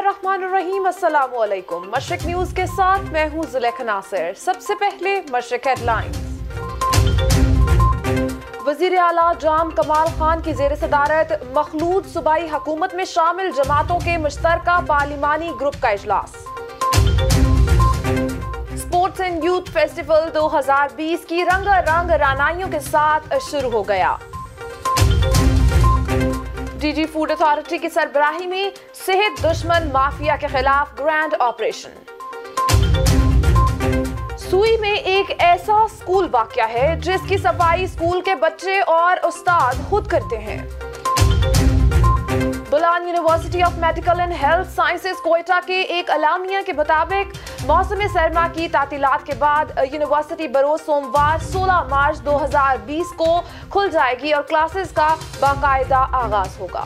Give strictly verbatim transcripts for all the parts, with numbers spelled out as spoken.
बिस्मिल्लाहिर्रहमानिर्रहीम, अस्सलाम वालेकुम। मशरिक न्यूज के साथ मैं हूँ जुलेखा नासिर। सबसे पहले मशरिक हेडलाइंस। वजीर आला जाम कमाल खान की जेर सदारत मखलूत सूबाई हुकूमत में शामिल जमातों के मुश्तरका पार्लिमानी ग्रुप का इजलास। स्पोर्ट्स एंड यूथ फेस्टिवल दो हजार बीस की रंगारंग रानाइयों के साथ शुरू हो गया। डीजी फूड अथॉरिटी की सरबराही में सेहत दुश्मन माफिया के खिलाफ ग्रैंड ऑपरेशन। सुई में एक ऐसा स्कूल वाक़या है जिसकी सफाई स्कूल के बच्चे और उस्ताद खुद करते हैं। Bolan university of medical and health sciences Quetta के एक अलामिया के मुताबिक मौसम सरमा की तातीलात के बाद यूनिवर्सिटी बरोज सोमवार सोलह मार्च दो हजार बीस को खुल जाएगी और क्लासेस का बाकायदा आगाज होगा।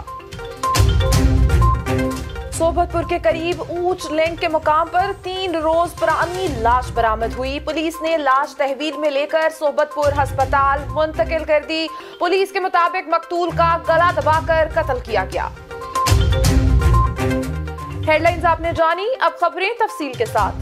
सोबतपुर के करीब ऊंच लिंक के मुकाम पर तीन रोज पुरानी लाश बरामद हुई। पुलिस ने लाश तहवील में लेकर सोबतपुर अस्पताल मुंतकिल कर दी। पुलिस के मुताबिक मकतूल का गला दबाकर कत्ल किया गया। हेडलाइंस आपने जानी, अब खबरें तफसील के साथ।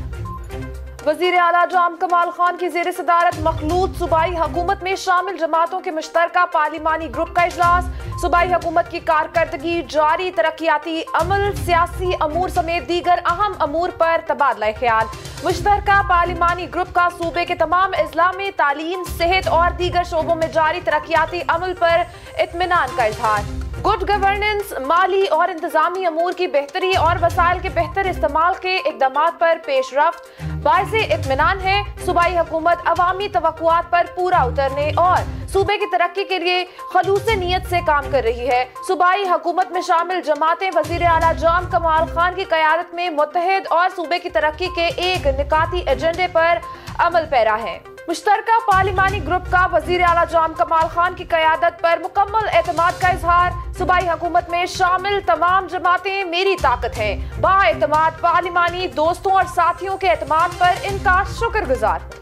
वजीर आला जाम कमाल खान की जेर सदारत मखलूत सूबाई हुकूमत में शामिल जमातों के मुश्तरका पार्लिमानी ग्रुप का इजलास। सूबाई हुकूमत की कारकर्दगी, जारी तरक्याती अमल, सियासी अमूर समेत दीगर अहम अमूर पर तबादला ख्याल। मुश्तरका पार्लिमानी ग्रुप का सूबे के तमाम अजला में तालीम, सेहत और दीगर शोबों में जारी तरक्याती अमल पर इत्मीनान का इजहार। गुड गवर्नेंस, माली और इंतजामी अमूर की बेहतरी और वसाइल के बेहतर इस्तेमाल के इक़दामात पर पेशरफ्त बाइसे इत्मीनान है। सूबाई हुकूमत अवामी तवक्कुआत पर पूरा उतरने और सूबे की तरक्की के लिए खलूस नीयत से काम कर रही है। सूबाई हुकूमत में शामिल जमातें वजीर आला जाम कमाल खान की क़यादत में मुत्तहिद और सूबे की तरक्की के एक निकाती एजेंडे पर अमल पैरा है। मुश्तरका पार्लिमानी ग्रुप का वजीर आला जाम कमाल खान की क़यादत पर मुकम्मल एतमाद का इजहार। सूबाई हुकूमत में शामिल तमाम जमातें मेरी ताकत हैं। बाएतमाद पार्लिमानी दोस्तों और साथियों के एतमाद पर इनका शुक्रगुजार हूँ।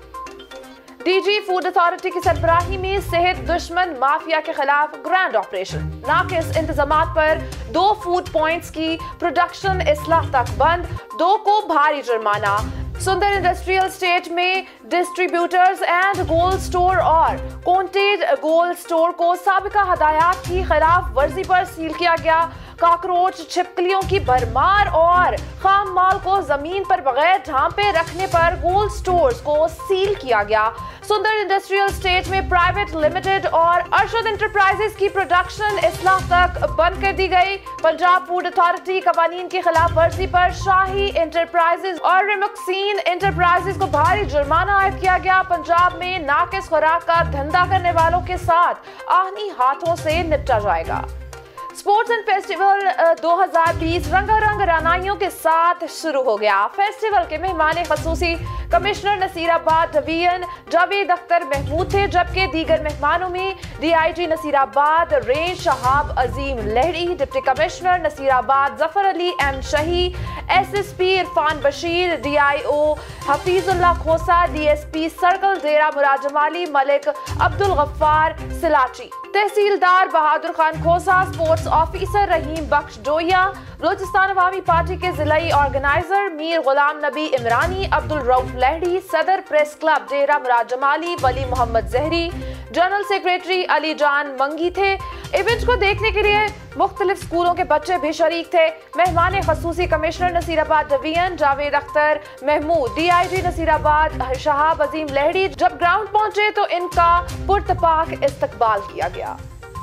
डीजी फूड अथॉरिटी की सरबराही में सेहत दुश्मन माफिया के खिलाफ ग्रैंड ऑपरेशन। नाकिस इंतजामात पर दो फूड पॉइंट्स की प्रोडक्शन इस्लाह तक बंद, दो को भारी जुर्माना। सुंदर इंडस्ट्रियल स्टेट में डिस्ट्रीब्यूटर्स एंड गोल्ड स्टोर और कॉन्टेज गोल्ड स्टोर को साबिका हदायत की खिलाफ वर्जी पर सील किया गया। काकरोच, छिपकलियों की भरमार और खाम माल को जमीन पर बगैर ढांपे रखने पर गोल्ड स्टोर्स को सील किया गया। सुंदर इंडस्ट्रियल स्टेट में प्राइवेट लिमिटेड और अरशद इंटरप्राइजेस की प्रोडक्शन इस्लाह तक बंद कर दी गई। पंजाब फूड अथॉरिटी कवानीन की खिलाफ वर्जी पर शाही इंटरप्राइजेस और रिमक्सीन इंटरप्राइजेस को भारी जुर्माना आयद किया गया। पंजाब में नाकिस खुराक का धंधा करने वालों के साथ आहनी हाथों से निपटा जाएगा। स्पोर्ट्स एंड फेस्टिवल दो हजार बीस रंगारंग रानाइयों के साथ शुरू हो गया। फेस्टिवल के मेहमान खसूसी कमिश्नर नसीराबाद डिवीजन जावेद अख्तर महमूद थे, जबकि दीगर मेहमानों में DIG Nasirabad range Shahab Azeem Lehri, deputy commissioner Nasirabad Zafar Ali M Shahi, SSP Irfan Bashir, DIO Hafizullah Khosa, DSP circle Dera Murad Jamali Malik Abdul Ghaffar Silachi, तहसीलदार Bahadur Khan Khosa, sports officer Rahim Bakhsh Doya, Balochistan Awami party के जिलाई ऑर्गेनाइजर मीर गुलाम नबी इमरानी, अब्दुल रऊफ लहड़ी, सदर press club Dera Murad Jamali Wali Mohammad Zehri, general secretary Ali जान मंगी थे। इवेंट को देखने के लिए मुख्तलिफ स्कूलों के बच्चे भी शरीक थे। मेहमान खसूसी commissioner Nasirabad division Javed Akhtar Mahmood, DIG Nasirabad Shahab Azeem Lehri जब ग्राउंड पहुंचे तो इनका पुरतपाक इस्तकबाल किया गया।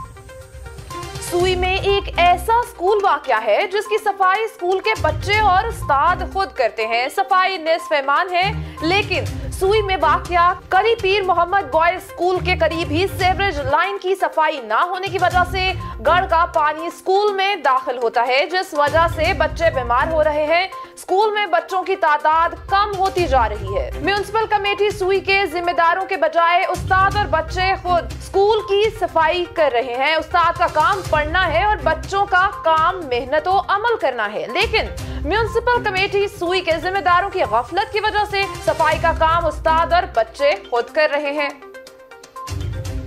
सुई में एक ऐसा स्कूल वाक़या है जिसकी सफाई स्कूल के बच्चे और उस्ताद खुद करते हैं। सफाई निस्फ ईमान है, लेकिन सुई में वाक़या करी पीर मोहम्मद बॉयज स्कूल के करीब ही सेवरेज लाइन की सफाई ना होने की वजह से गढ़ का पानी स्कूल में दाखिल होता है, जिस वजह से बच्चे बीमार हो रहे हैं। स्कूल में बच्चों की तादाद कम होती जा रही है। म्युनिसिपल कमेटी सुई के जिम्मेदारों के बजाय उस्ताद और बच्चे खुद स्कूल की सफाई कर रहे हैं। उस्ताद का काम पढ़ना है और बच्चों का काम मेहनत और अमल करना है, लेकिन म्युनिसिपल कमेटी सुई के जिम्मेदारों की गफलत की वजह से सफाई का काम उस्ताद और बच्चे खुद कर रहे हैं।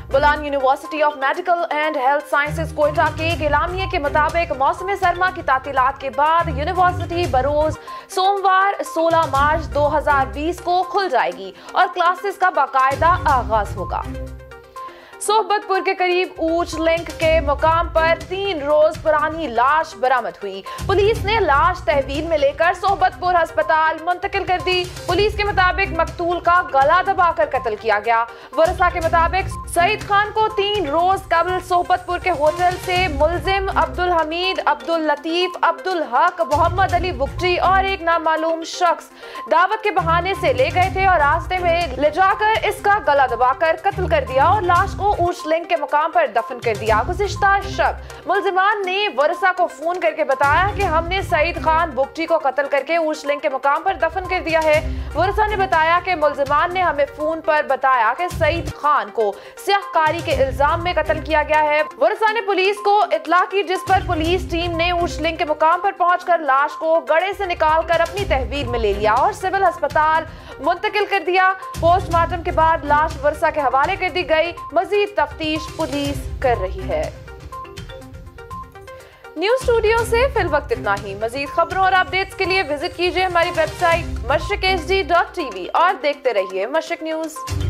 Bolan university of medical and health sciences Quetta کے ایک اعلامیے کے مطابق موسم سرما کی تعطیلات کے بعد یونیورسٹی بروز سوموار سولہ مارچ دو ہزار بیس کو کھل جائے گی اور کلاسز کا باقاعدہ آغاز ہوگا۔ صحبت پور کے قریب اونچ لنک کے مقام پر تین روز پرانی لاش برآمد ہوئی۔ پولیس نے لاش تحویل میں لے کر صحبت پور ہسپتال منتقل کر دی۔ پولیس کے مطابق مقتول کا گلا دبا کر قتل کیا گیا۔ ورثاء کے مطابق سعید خان کو تین روز قبل صحبت پور کے ہوٹل سے ملزم عبدالحمید، عبداللطیف، عبدالحق، محمد علی بگٹی اور ایک نامعلوم شخص دعوت کے بہانے سے لے گئے تھے اور راستے میں لے جا کر اس کا گلا دبا کر قتل کر دیا اور لاش کو اونچ لنک کے مقام پر دفن کر دیا۔ گزشتہ شب ملزمان نے ورثاء کو فون کر کے بتایا کہ ہم نے سعید خان بگٹی کو قتل کر کے اونچ لنک کے مقام پر دفن کر دیا ہے۔ ورثاء نے بتایا کہ ملزمان نے ہمیں فون پر بتایا کہ سعید خان کو سیاہ کاری کے الزام میں قتل کیا گیا ہے۔ ورثاء نے پولیس کو اطلاع کی، جس پر پولیس ٹیم نے اونچ لنک کے مقام پر پہنچ کر لاش کو گڑے سے نکال کر اپنی تحویل میں لے لیا اور سول ہسپتال منتقل کر دیا۔ پوسٹ مارٹم کے بعد لاش ورثاء کے حوالے کر دی گئی۔ مزید تفتیش پولیس کر رہی ہے۔ نیوز اسٹوڈیو سے فی الوقت اتنا ہی۔ مزید خبروں اور اپڈیٹس کے لیے وزٹ کیجیے ہماری website Mashriq H D dot TV اور دیکھتے رہیے مشرق نیوز۔